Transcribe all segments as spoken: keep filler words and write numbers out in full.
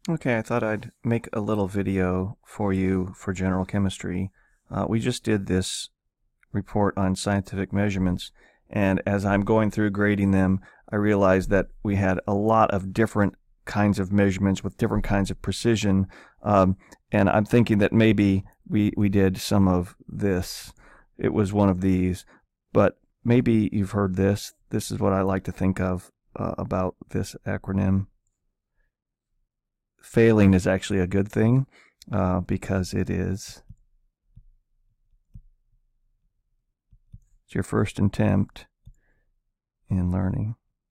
Okay, I thought I'd make a little video for you for general chemistry. Uh, we just did this report on scientific measurements, and as I'm going through grading them, I realized that we had a lot of different kinds of measurements with different kinds of precision, um, and I'm thinking that maybe we, we did some of this. It was one of these, but maybe you've heard this. This is what I like to think of uh, about this acronym. Failing is actually a good thing uh, because it is it's your first attempt in learning.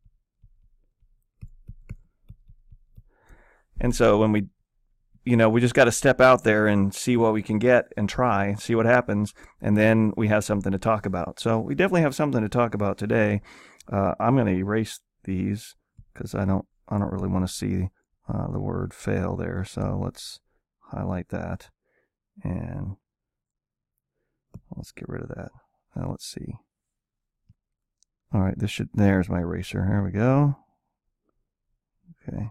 And so when we, you know, we just got to step out there and see what we can get and try, see what happens, and then we have something to talk about. So we definitely have something to talk about today. Uh, I'm going to erase these because I don't, I don't really want to see Uh, the word fail there, so let's highlight that and let's get rid of that. Now let's see. All right, this should, there's my eraser. Here we go. Okay.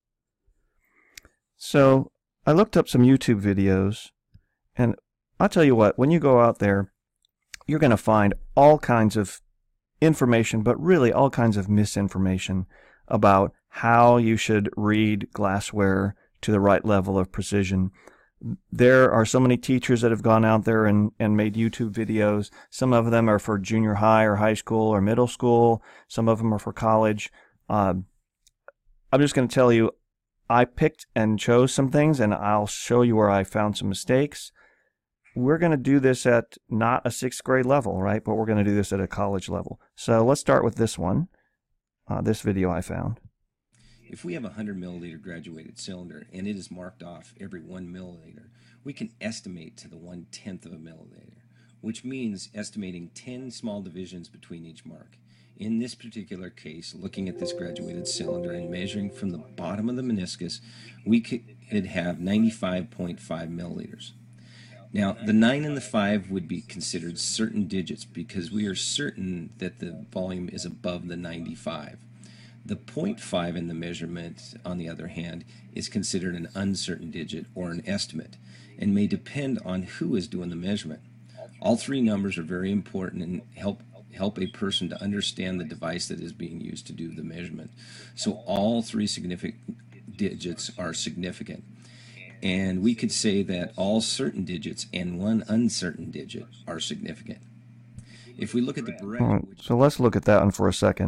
So I looked up some YouTube videos, and I'll tell you what, when you go out there, you're going to find all kinds of information, but really all kinds of misinformation about how you should read glassware to the right level of precision. There are so many teachers that have gone out there and, and made YouTube videos. Some of them are for junior high or high school or middle school. Some of them are for college. Uh, I'm just going to tell you, I picked and chose some things, and I'll show you where I found some mistakes. We're going to do this at not a sixth grade level, right? But we're going to do this at a college level. So let's start with this one, uh, this video I found. If we have a one hundred milliliter graduated cylinder and it is marked off every one milliliter, we can estimate to the one-tenth of a milliliter, which means estimating ten small divisions between each mark. In this particular case, looking at this graduated cylinder and measuring from the bottom of the meniscus, we could have ninety-five point five milliliters. Now, the nine and the five would be considered certain digits because we are certain that the volume is above the ninety-five. The zero point five in the measurement, on the other hand, is considered an uncertain digit or an estimate and may depend on who is doing the measurement. All three numbers are very important and help help a person to understand the device that is being used to do the measurement. So all three significant digits are significant. And we could say that all certain digits and one uncertain digit are significant. If we look at the Barrett... All right, so let's look at that one for a second.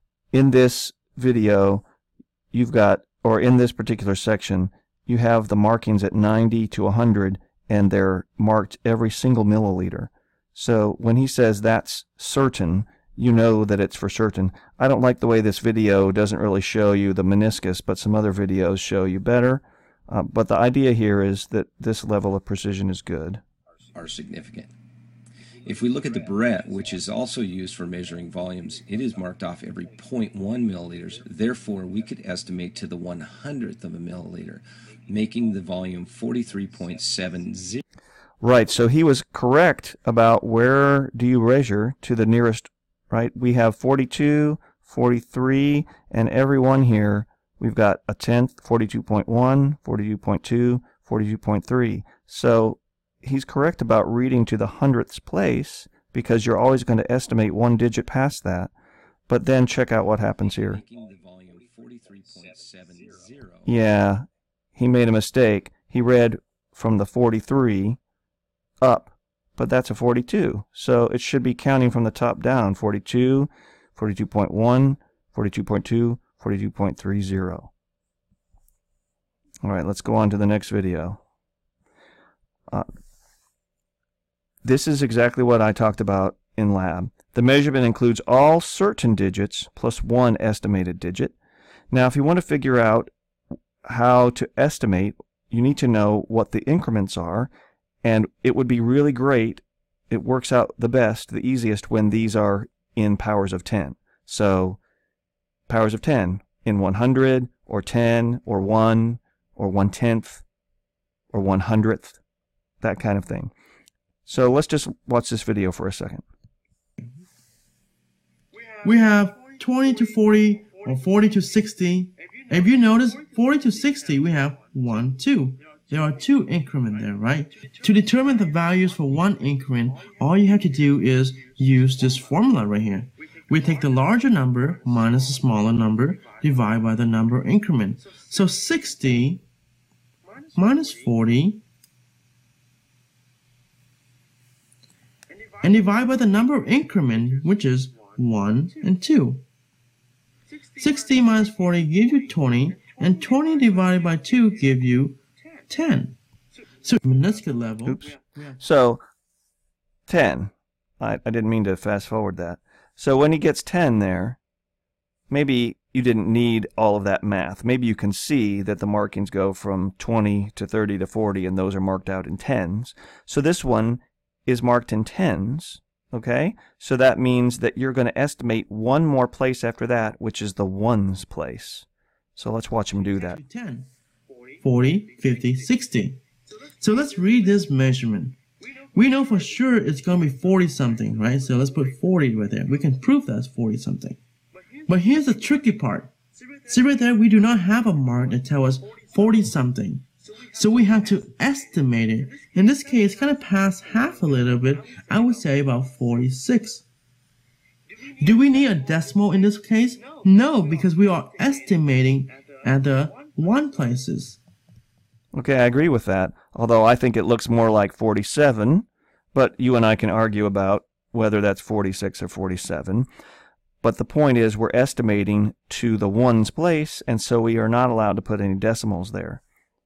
In this video, you've got, or in this particular section, you have the markings at ninety to one hundred, and they're marked every single milliliter. So when he says that's certain, you know that it's for certain. I don't like the way this video doesn't really show you the meniscus, but some other videos show you better. Uh, but the idea here is that this level of precision is good. Are significant. If we look at the Barrett, which is also used for measuring volumes, it is marked off every zero point one milliliters. Therefore, we could estimate to the one hundredth of a milliliter, making the volume forty-three point seven zero. Right, so he was correct about where do you measure to the nearest, right? We have forty-two, forty-three, and every one here, we've got a tenth, forty-two point one, forty-two point two, forty-two point three. So he's correct about reading to the hundredths place because you're always going to estimate one digit past that. But then check out what happens here. Yeah, he made a mistake. He read from the forty-three up, but that's a forty-two. So it should be counting from the top down. forty-two, forty-two point one, forty-two point two, forty-two point three zero. All right, let's go on to the next video. Uh, This is exactly what I talked about in lab. The measurement includes all certain digits plus one estimated digit. Now, if you want to figure out how to estimate, you need to know what the increments are, and it would be really great. It works out the best, the easiest, when these are in powers of ten. So, powers of ten in one hundred, or ten, or one, or one-tenth, or one hundredth, that kind of thing. So let's just watch this video for a second. We have twenty to forty or forty to sixty. If you notice, forty to sixty, we have one, two. There are two increments there, right? To determine the values for one increment, all you have to do is use this formula right here. We take the larger number minus the smaller number, divide by the number of increment. So sixty minus forty, and divide by the number of increment, which is one and two. sixty minus forty gives you twenty, and twenty divided by two gives you ten. So meniscus level. Oops. So ten. I, I didn't mean to fast forward that. So when he gets ten there, maybe you didn't need all of that math. Maybe you can see that the markings go from twenty to thirty to forty, and those are marked out in tens. So this one is marked in tens. Okay? So that means that you're going to estimate one more place after that, which is the ones place. So let's watch him do that. ten, forty, fifty, sixty. So let's read this measurement. We know for sure it's going to be forty something, right? So let's put forty right there. We can prove that's forty something. But here's the tricky part. See right there, we do not have a mark that tells us forty something. So we have to estimate it. In this case, kind of past half a little bit, I would say about forty-six. Do we need a decimal in this case? No, because we are estimating at the one places. Okay, I agree with that, although I think it looks more like forty-seven, but you and I can argue about whether that's forty-six or forty-seven. But the point is we're estimating to the ones place, and so we are not allowed to put any decimals there.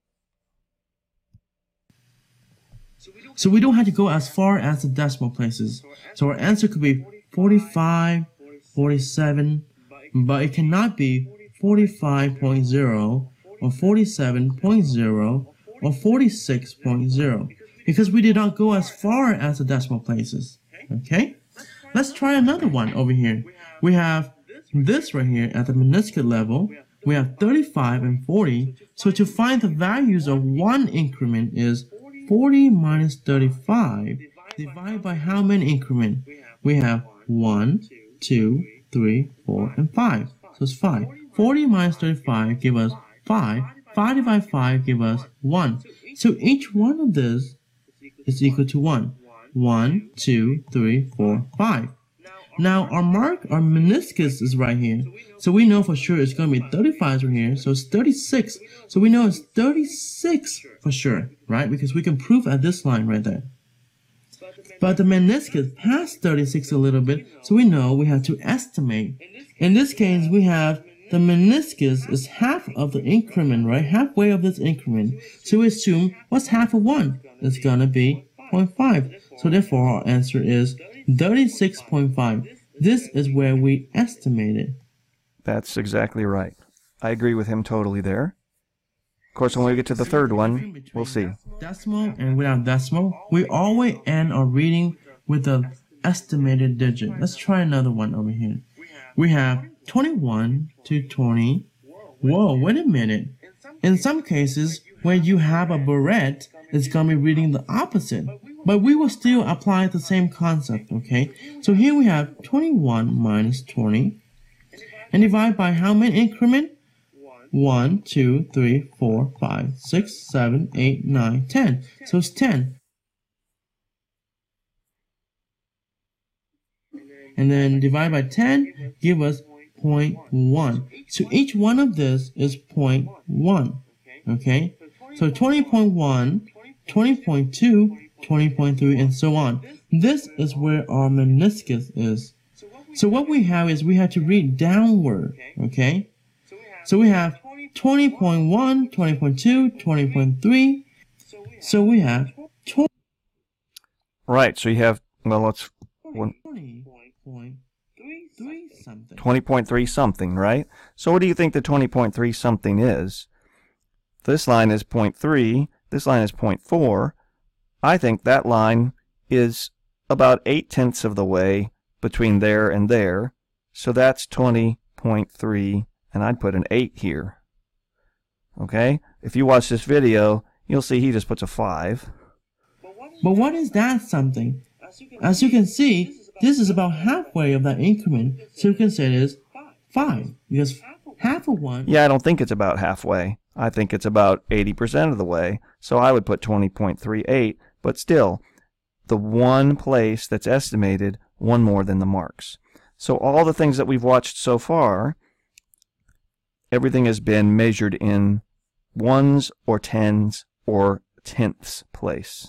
So we don't have to go as far as the decimal places. So our answer could be forty-five, forty-seven, but it cannot be forty-five point zero or forty-seven point zero or forty-six point zero because we did not go as far as the decimal places. Okay? Let's try another one over here. We have this right here at the meniscus level. We have thirty-five and forty. So to find the values of one increment is forty minus thirty-five divided by how many increment? We have one, two, three, four, and five. So it's five. forty minus thirty-five give us five. five divided by five give us one. So each one of this is equal to one. one, two, three, four, five. Now our mark, our meniscus is right here. So we know for sure it's going to be thirty-five right here. So it's thirty-six. So we know it's thirty-six for sure, right? Because we can prove at this line right there. But the meniscus passed thirty-six a little bit. So we know we have to estimate. In this case, we have the meniscus is half of the increment, right? Halfway of this increment. So we assume what's half of one? It's going to be zero point five. So therefore our answer is thirty-six point five. This is where we estimated. That's exactly right. I agree with him totally there. Of course, when we get to the third one, we'll see. Decimal and without decimal, we always end our reading with the estimated digit. Let's try another one over here. We have twenty-one to twenty. Whoa, wait a minute. In some cases, when you have a barrette, it's going to be reading the opposite. But we will still apply the same concept, okay? So here we have twenty-one minus twenty. And divide by how many increment? one, two, three, four, five, six, seven, eight, nine, ten. So it's ten. And then divide by ten, give us zero point one. So each one of this is zero point one, okay? So twenty point one, twenty point two, twenty point three, and so on. This is where our meniscus is. So what we have is we have to read downward, okay? So we have twenty point one, twenty point two, twenty point three. So we have twenty. Right, so you have, well, let's, one, twenty point three something. twenty point three something, right? So what do you think the twenty point three something is? This line is zero point three, this line is zero point four. I think that line is about eight tenths of the way between there and there. So that's twenty point three, and I'd put an eight here. Okay? If you watch this video, you'll see he just puts a five. But what is that something? As you can see, this is about halfway of that increment, so you can say it is five, because half of one. Yeah, I don't think it's about halfway. I think it's about eighty percent of the way. So I would put twenty point three eight, but still, the one place that's estimated, one more than the marks. So all the things that we've watched so far, everything has been measured in ones or tens or tenths place.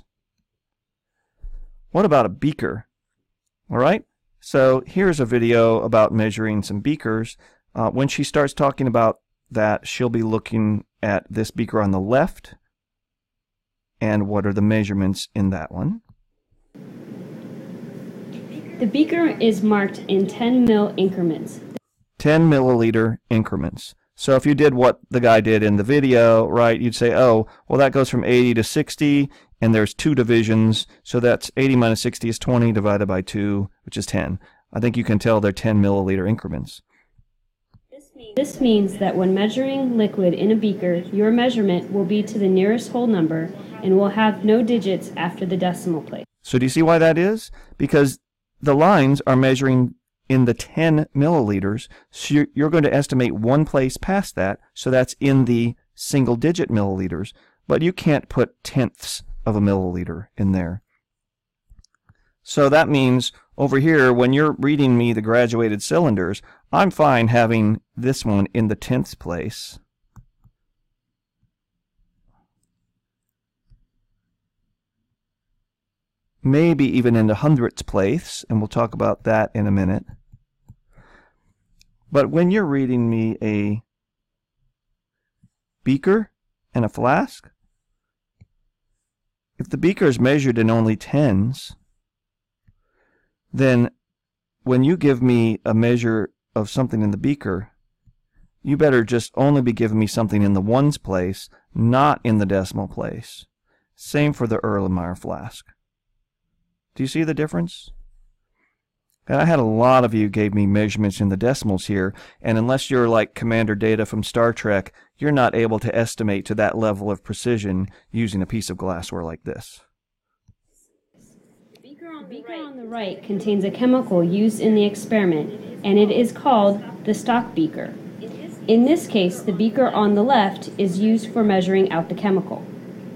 What about a beaker? All right, so here's a video about measuring some beakers. Uh, when she starts talking about that, she'll be looking at this beaker on the left and what are the measurements in that one. The beaker is marked in ten mil increments. ten milliliter increments. So if you did what the guy did in the video, right, you'd say, oh, well, that goes from eighty to sixty, and there's two divisions, so that's eighty minus sixty is twenty divided by two, which is ten. I think you can tell they're ten milliliter increments. This means that when measuring liquid in a beaker, your measurement will be to the nearest whole number and will have no digits after the decimal place. So do you see why that is? Because the lines are measuring in the ten milliliters, so you're going to estimate one place past that, so that's in the single digit milliliters, but you can't put tenths of a milliliter in there. So that means over here, when you're reading me the graduated cylinders, I'm fine having this one in the tenths place. Maybe even in the hundredths place, and we'll talk about that in a minute. But when you're reading me a beaker and a flask, if the beaker is measured in only tens, then when you give me a measure of something in the beaker, you better just only be giving me something in the ones place, not in the decimal place. Same for the Erlenmeyer flask. Do you see the difference? And I had a lot of you gave me measurements in the decimals here, and unless you're like Commander Data from Star Trek, you're not able to estimate to that level of precision using a piece of glassware like this. The beaker on the, beaker on the right contains a chemical used in the experiment, and it is called the stock beaker. In this case, the beaker on the left is used for measuring out the chemical.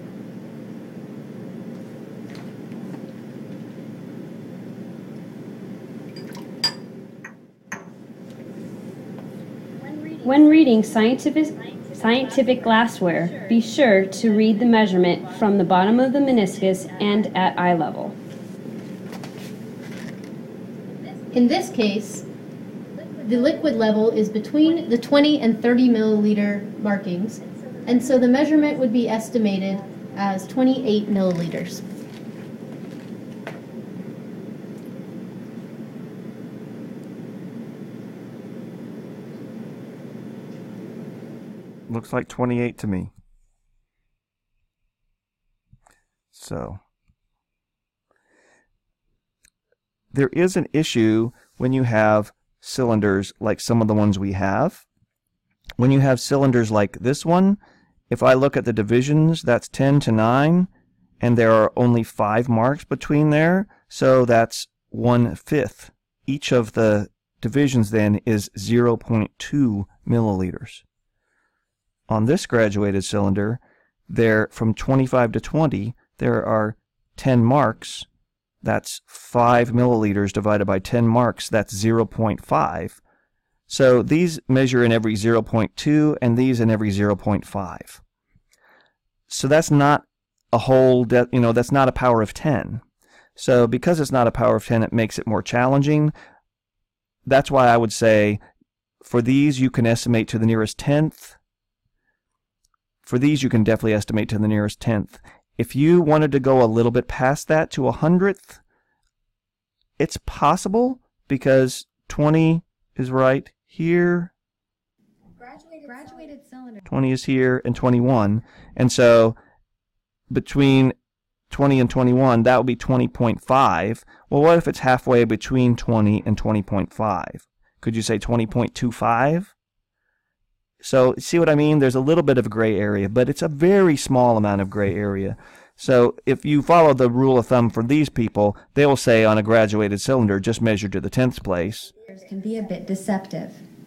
When reading scientific, scientific glassware, be sure to read the measurement from the bottom of the meniscus and at eye level. In this case, the liquid level is between the twenty and thirty milliliter markings, and so the measurement would be estimated as twenty-eight milliliters. Looks like twenty-eight to me. So there is an issue when you have cylinders like some of the ones we have. When you have cylinders like this one, if I look at the divisions, that's ten to nine, and there are only five marks between there, so that's one-fifth. Each of the divisions then is zero point two milliliters. On this graduated cylinder, there from twenty-five to twenty, there are ten marks. That's five milliliters divided by ten marks. That's zero point five. So these measure in every zero point two, and these in every zero point five. So that's not a whole, you know, that's not a power of ten. So because it's not a power of ten, it makes it more challenging. That's why I would say for these you can estimate to the nearest tenth. For these, you can definitely estimate to the nearest tenth. If you wanted to go a little bit past that to a hundredth, it's possible because twenty is right here. Graduated, graduated cylinder. twenty is here, and twenty-one. And so between twenty and twenty-one, that would be twenty point five. Well, what if it's halfway between twenty and twenty point five? Could you say twenty point two five? So see what I mean? There's a little bit of a gray area, but it's a very small amount of gray area. So if you follow the rule of thumb for these people, they will say on a graduated cylinder, just measure to the tenth place. Can be a bit deceptive.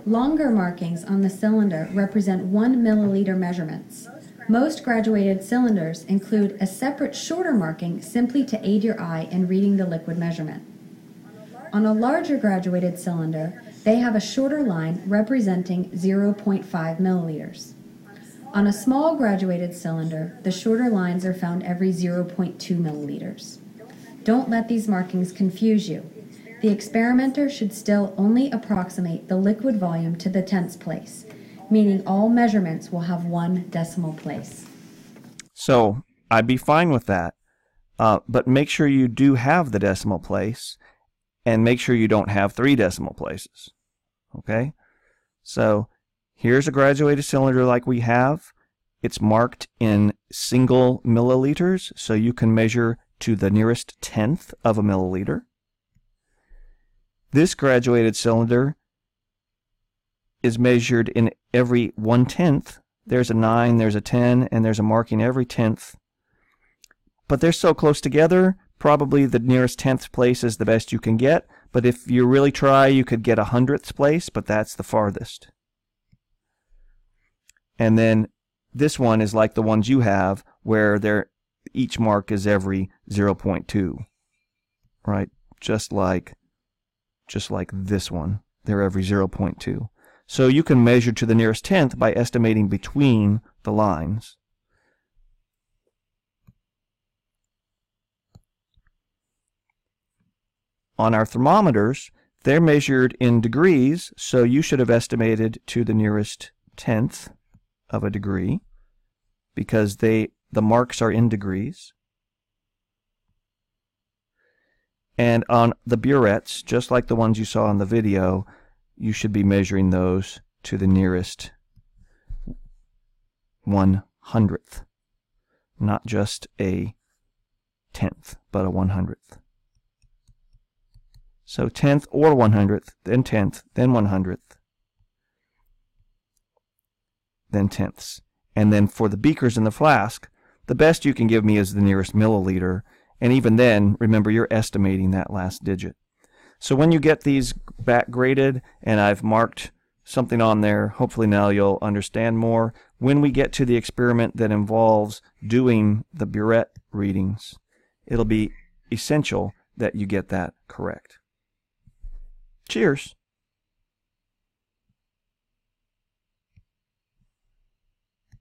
Longer markings on the cylinder represent one milliliter measurements. Most graduated cylinders include a separate shorter marking simply to aid your eye in reading the liquid measurement. On a larger graduated cylinder, they have a shorter line representing zero point five milliliters. On a small graduated cylinder, the shorter lines are found every zero point two milliliters. Don't let these markings confuse you. The experimenter should still only approximate the liquid volume to the tenths place, meaning all measurements will have one decimal place. So I'd be fine with that, uh, but make sure you do have the decimal place, and make sure you don't have three decimal places. Okay? So here's a graduated cylinder like we have. It's marked in single milliliters, so you can measure to the nearest tenth of a milliliter. This graduated cylinder is measured in every one-tenth. There's a nine, there's a ten, and there's a marking every tenth. But they're so close together, probably the nearest tenth place is the best you can get. But if you really try, you could get a hundredth place, but that's the farthest. And then this one is like the ones you have, where they're, each mark is every zero point two, right? Just like, just like this one. They're every zero point two. So you can measure to the nearest tenth by estimating between the lines. On our thermometers, they're measured in degrees, so you should have estimated to the nearest tenth of a degree, because they the marks are in degrees. And on the burettes, just like the ones you saw in the video, you should be measuring those to the nearest one hundredth. Not just a tenth, but a one hundredth. So tenth or one hundredth, then tenth, then one hundredth, then tenths. And then for the beakers in the flask, the best you can give me is the nearest milliliter. And even then, remember, you're estimating that last digit. So when you get these back graded, and I've marked something on there, hopefully now you'll understand more. When we get to the experiment that involves doing the burette readings, it'll be essential that you get that correct. Cheers.